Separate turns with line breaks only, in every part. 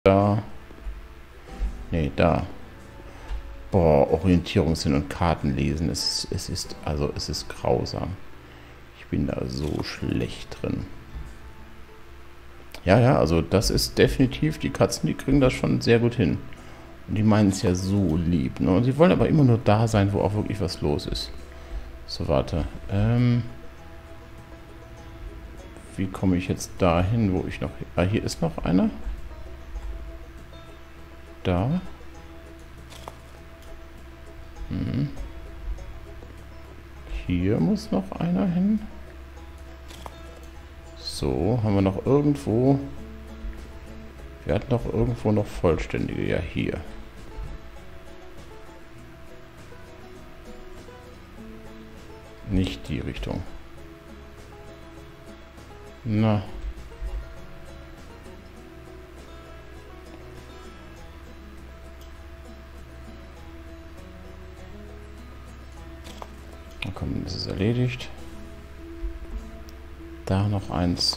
Da. Nee, da. Boah, Orientierungssinn und Karten lesen. Es ist grausam. Ich bin da so schlecht drin. Ja, ja, also das ist definitiv, die Katzen, die kriegen das schon sehr gut hin. Und die meinen es ja so lieb. Ne? Und sie wollen aber immer nur da sein, wo auch wirklich was los ist. So, warte. Wie komme ich jetzt dahin, wo ich noch... Ah, hier ist noch einer. Da. Hier muss noch einer hin. So, haben wir noch irgendwo... Wir hatten noch irgendwo noch vollständige. Ja, hier. Nicht die Richtung. Na. Na komm, das ist erledigt. Da noch eins.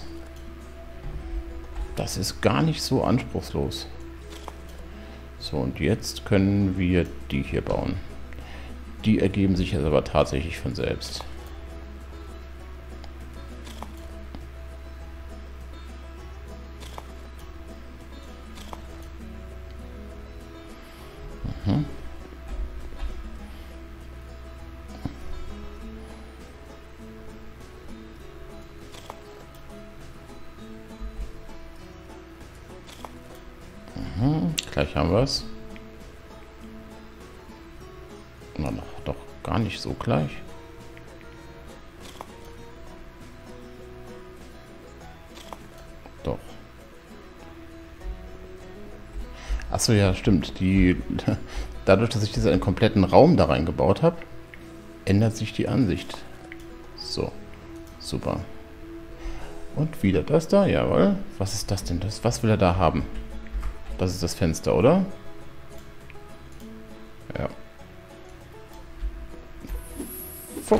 Das ist gar nicht so anspruchslos. So, und jetzt können wir die hier bauen. Die ergeben sich jetzt aber tatsächlich von selbst. Gleich haben wir es. Na, doch gar nicht so gleich. Doch. Achso, ja, stimmt. Dadurch, dass ich diesen kompletten Raum da reingebaut habe, ändert sich die Ansicht. So, super. Und wieder das da, jawohl. Was ist das denn? Was will er da haben? Das ist das Fenster, oder? Ja. Fupp.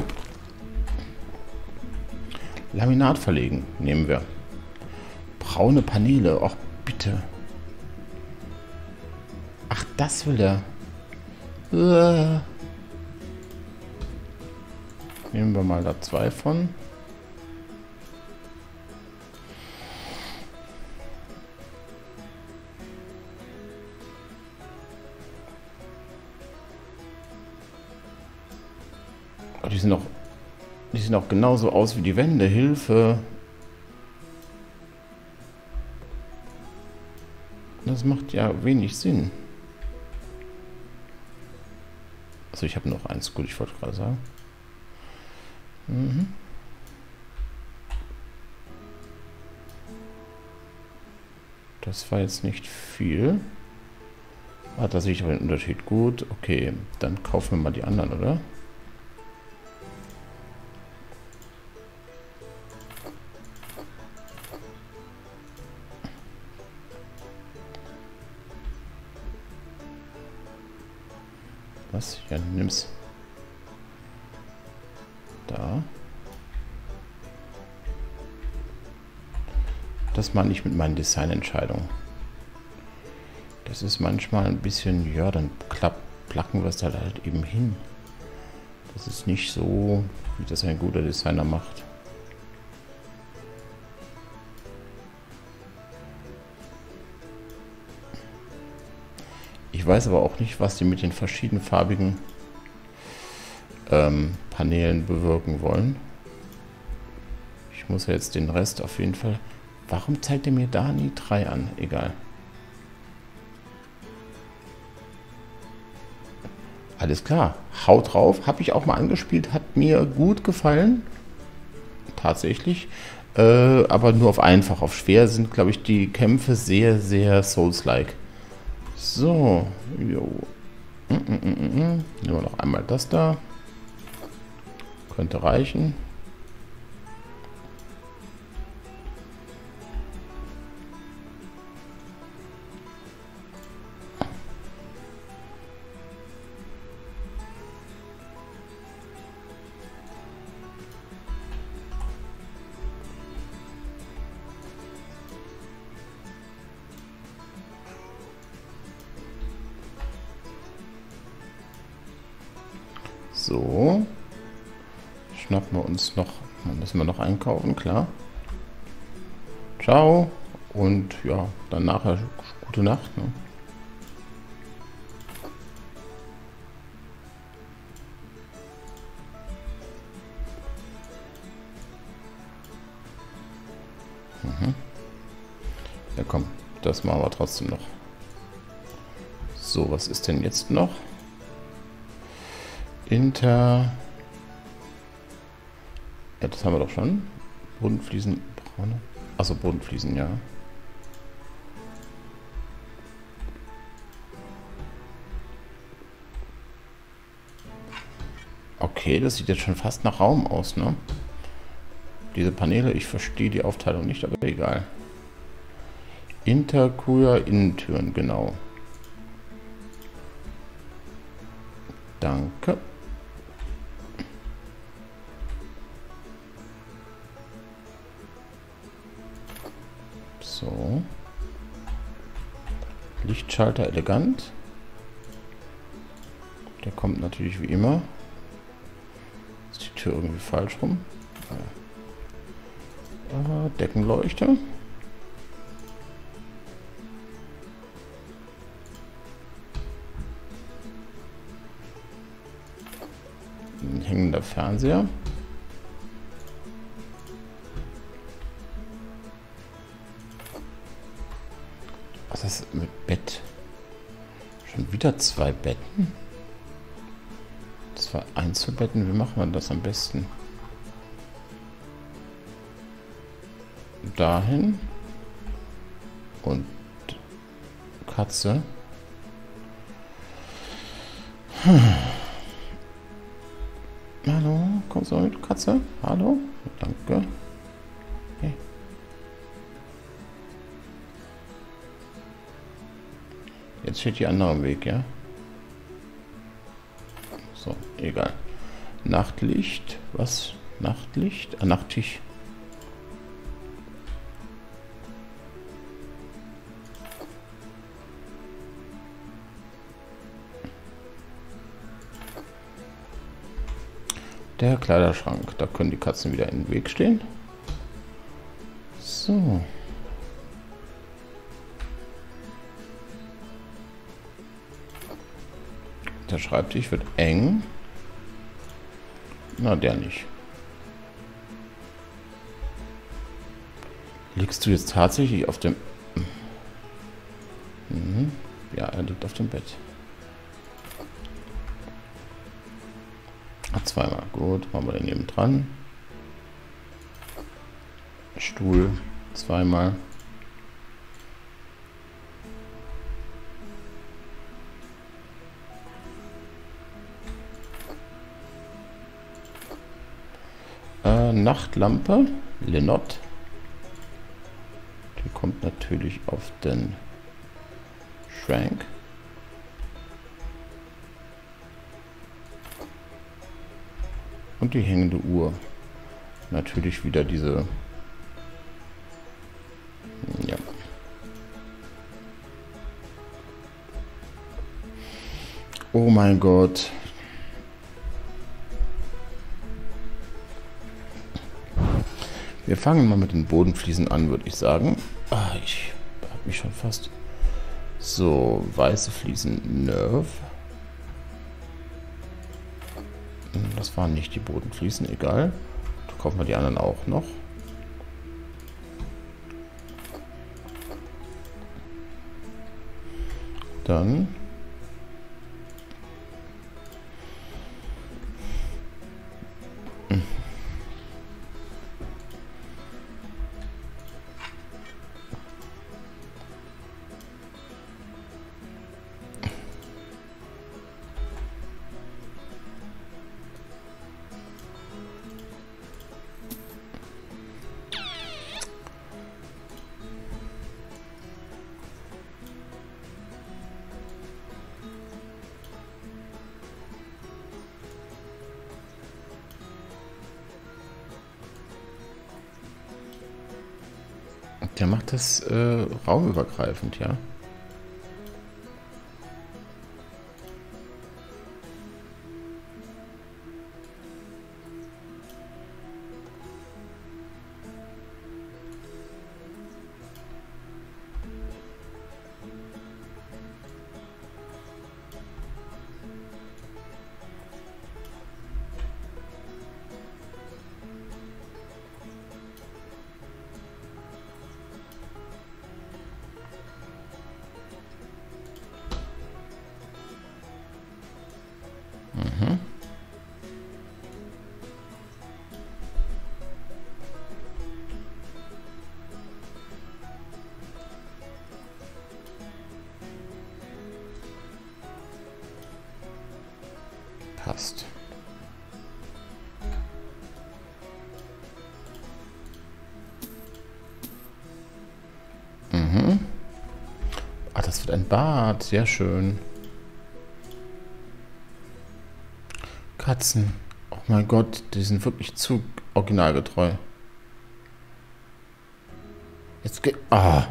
Laminat verlegen, nehmen wir. Braune Paneele, ach bitte. Ach, das will er. Nehmen wir mal da 2 von. Oh, die sehen auch genauso aus wie die Wände. Hilfe. Das macht ja wenig Sinn. Also ich habe noch eins. Gut, ich wollte gerade sagen. Das war jetzt nicht viel. Ah, da sehe ich aber den Unterschied. Gut, okay. Dann kaufen wir mal die anderen, oder? Was? Ja, nimm's. Da. Das meine ich mit meinen Designentscheidungen. Das ist manchmal ein bisschen, ja, dann placken wir es halt eben hin. Das ist nicht so, wie das ein guter Designer macht. Ich weiß aber auch nicht, was die mit den verschiedenfarbigen Paneelen bewirken wollen. Ich muss ja jetzt den Rest auf jeden Fall... Warum zeigt er mir da nie 3 an? Egal. Alles klar. Haut drauf. Habe ich auch mal angespielt. Hat mir gut gefallen. Tatsächlich. Aber nur auf einfach. Auf schwer sind, glaube ich, die Kämpfe sehr, sehr Souls-like. So. Jo. Nehmen wir noch einmal das da. Könnte reichen. So. Schnappen wir uns noch. Dann müssen wir noch einkaufen, klar. Ciao. Und ja, dann nachher gute Nacht. Ne? Ja komm, das machen wir trotzdem noch. So, was ist denn jetzt noch? Ja, das haben wir doch schon. Bodenfliesen, braune. Achso, Bodenfliesen, ja. Okay, das sieht jetzt schon fast nach Raum aus, ne? Diese Paneele, ich verstehe die Aufteilung nicht, aber egal. Intercooler Innentüren, genau. Danke. So. Lichtschalter elegant. Der kommt natürlich wie immer. Ist die Tür irgendwie falsch rum? Deckenleuchte. Ein hängender Fernseher. Was ist das mit Bett? Schon wieder 2 Betten? 2 Einzelbetten. Wie machen wir das am besten? Dahin. Und Katze. Hallo, kommst du mit, Katze? Hallo? Danke. Okay. Jetzt steht die andere im Weg, ja? So, egal. Nachtlicht. Was? Nachtlicht? Ah, Nachttisch. Der Kleiderschrank. Da können die Katzen wieder in den Weg stehen. So. Der Schreibtisch wird eng. Na, der nicht. Liegst du jetzt tatsächlich auf dem... Mhm. Ja, er liegt auf dem Bett. Zweimal. Gut, machen wir den neben dran. Stuhl. Zweimal. Nachtlampe. Linotte. Die kommt natürlich auf den Schrank. Und die hängende Uhr. Natürlich wieder diese... Ja. Oh mein Gott. Wir fangen mal mit den Bodenfliesen an, würde ich sagen. Ah, ich habe mich schon fast... So, weiße Fliesen Nerve. Das waren nicht die Bodenfliesen, egal. Da kaufen wir die anderen auch noch. Dann der macht das raumübergreifend, ja. Passt. Mhm. Ah, das wird ein Bad. Sehr schön. Katzen. Oh mein Gott, die sind wirklich zu originalgetreu. Jetzt geht... Ah.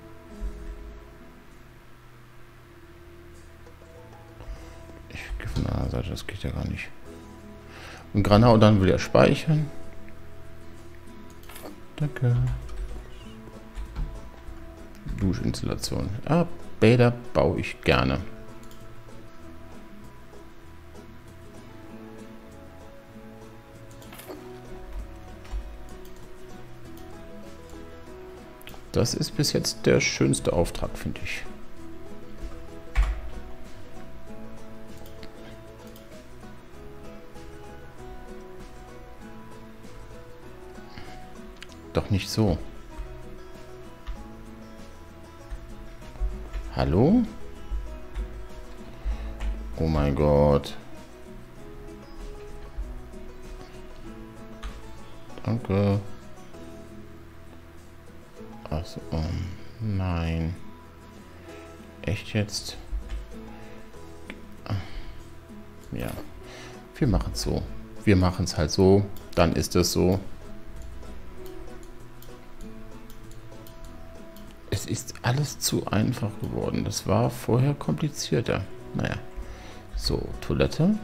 Ich gehe von der anderen Seite, das geht ja gar nicht. Und Granau, dann will er speichern. Danke. Duschinstallation. Ah, Bäder baue ich gerne. Das ist bis jetzt der schönste Auftrag, finde ich. Doch nicht so. Hallo? Oh mein Gott. Danke. Achso, oh nein. Echt jetzt? Ja. Wir machen es so. Wir machen es halt so. Dann ist es so. Es ist alles zu einfach geworden. Das war vorher komplizierter. Naja. So, Toilette.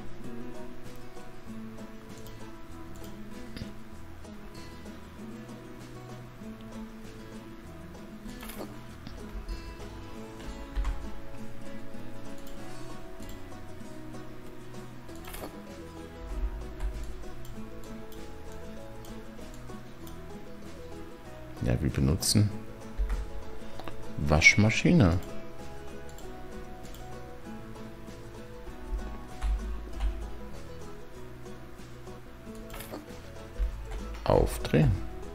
Ja, wir benutzen Waschmaschine. Aufdrehen.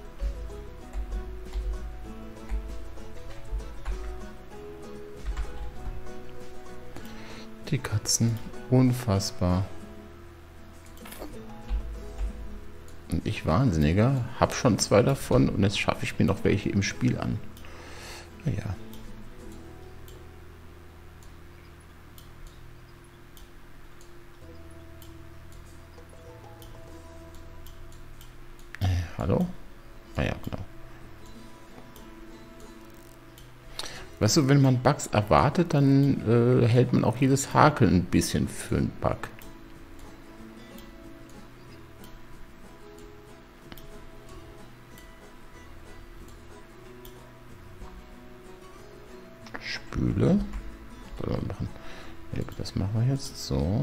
Die Katzen, unfassbar. Und ich Wahnsinniger, hab schon 2 davon und jetzt schaffe ich mir noch welche im Spiel an. Naja. Hallo? Ah ja, genau. Weißt du, wenn man Bugs erwartet, dann hält man auch jedes Haken ein bisschen für einen Bug. Spüle. Das machen wir jetzt so.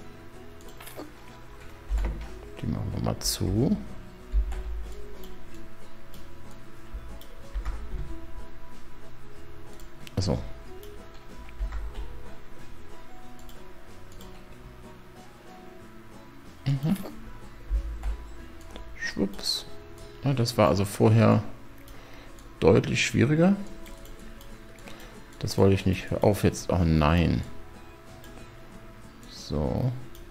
Die machen wir mal zu. So. Schwupps. Ja, das war also vorher deutlich schwieriger. Das wollte ich nicht. Hör auf jetzt. Oh nein. So.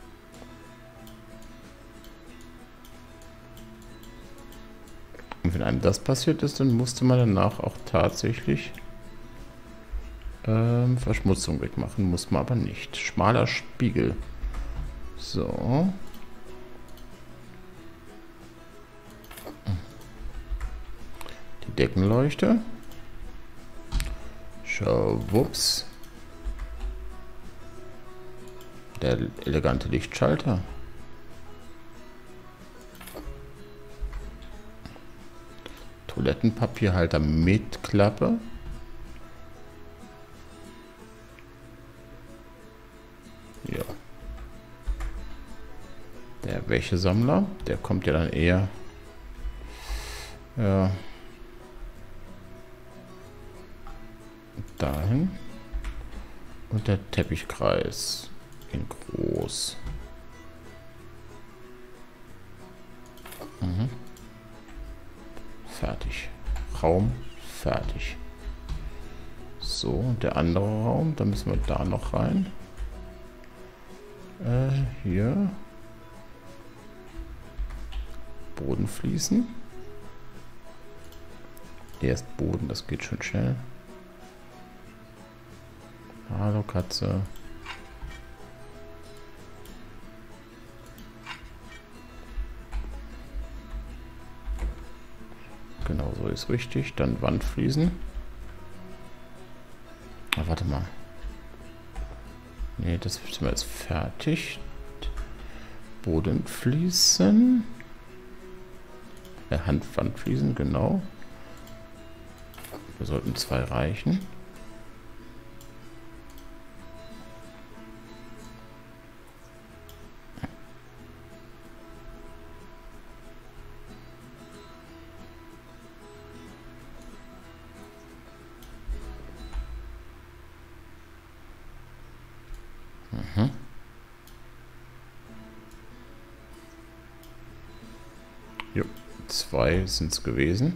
Und wenn einem das passiert ist, dann musste man danach auch tatsächlich Verschmutzung wegmachen. Muss man aber nicht. Schmaler Spiegel. So. Die Deckenleuchte. Schwupps. Der elegante Lichtschalter. Toilettenpapierhalter mit Klappe. Ja. Der Wäschesammler, der kommt ja dann eher dahin. Und der Teppichkreis in groß. Fertig. Raum fertig. So, und der andere Raum, da müssen wir da noch rein. Hier. Bodenfliesen. Erst Boden, das geht schon schnell. Hallo Katze. Genau, so ist richtig. Dann Wandfliesen. Ah, warte mal. Ne, das sind wir jetzt fertig. Bodenfliesen. Handwandfliesen, genau. Wir sollten 2 reichen. Jo, 2 sind es gewesen.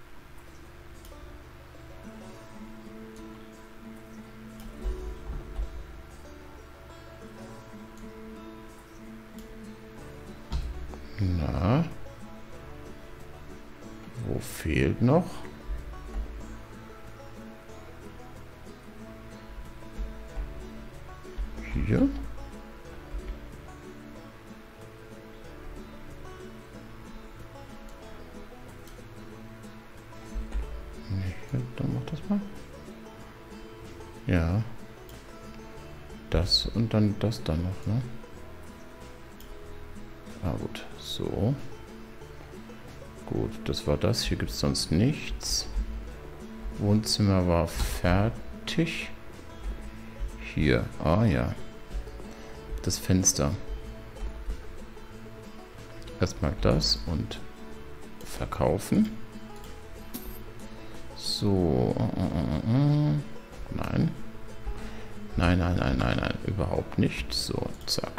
Na, wo fehlt noch? Hier. Dann mach das mal. Ja. Das und dann das dann noch, ne? Ah gut, so. Gut, das war das. Hier gibt es sonst nichts. Wohnzimmer war fertig. Hier, ah ja. Das Fenster. Erstmal das und verkaufen. So. Nein. Nein, überhaupt nicht. So, zack.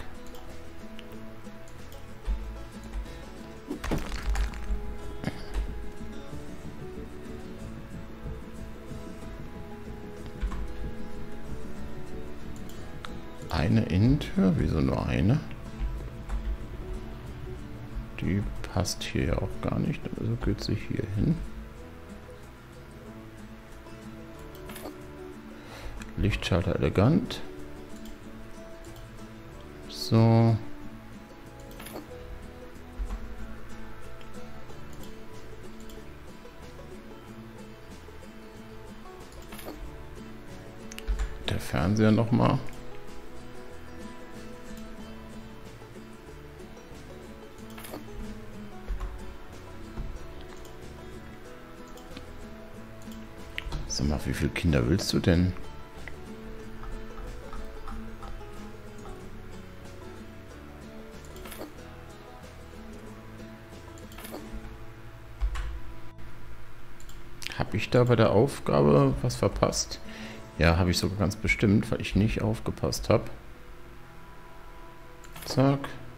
Eine Innentür? Wieso nur eine? Die passt hier ja auch gar nicht. Also geht sie hier hin. Lichtschalter elegant. So. Der Fernseher noch mal. Sag mal, wie viele Kinder willst du denn? Habe ich da bei der Aufgabe was verpasst? Ja, habe ich sogar ganz bestimmt, weil ich nicht aufgepasst habe. Zack.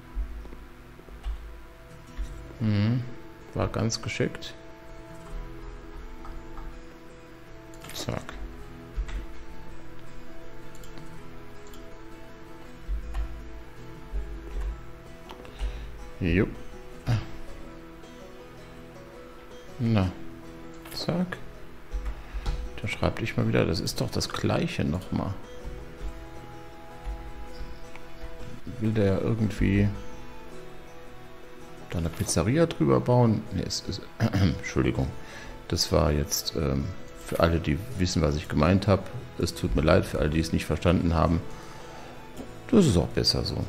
War ganz geschickt. Zack. Jo. Na. Zack. Da schreibt ich mal wieder, das ist doch das gleiche nochmal. Will der ja irgendwie da eine Pizzeria drüber bauen? Ne, es ist, Entschuldigung. Das war jetzt für alle, die wissen, was ich gemeint habe. Es tut mir leid für alle, die es nicht verstanden haben. Das ist auch besser so.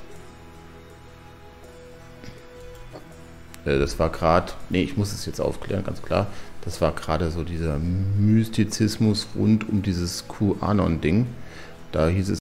Das war gerade, nee, ich muss es jetzt aufklären, ganz klar. Das war gerade so dieser Mystizismus rund um dieses QAnon-Ding. Da hieß es